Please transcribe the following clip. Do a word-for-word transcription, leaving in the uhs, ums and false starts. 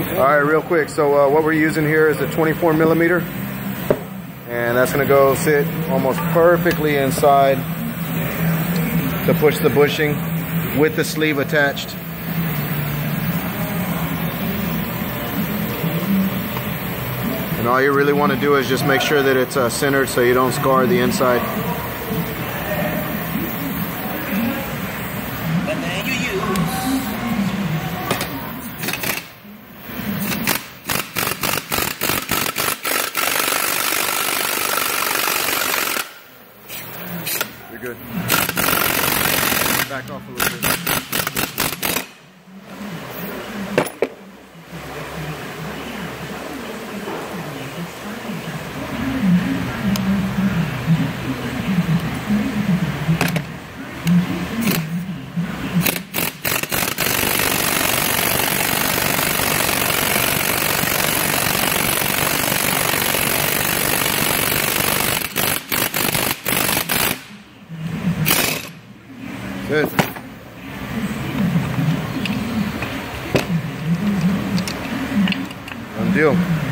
All right, real quick. So uh, what we're using here is a twenty-four millimeter, and that's gonna go sit almost perfectly inside to push the bushing with the sleeve attached. And all you really want to do is just make sure that it's uh, centered so you don't scar the inside. And then you use You're good. Back off a little bit. Good. Done deal.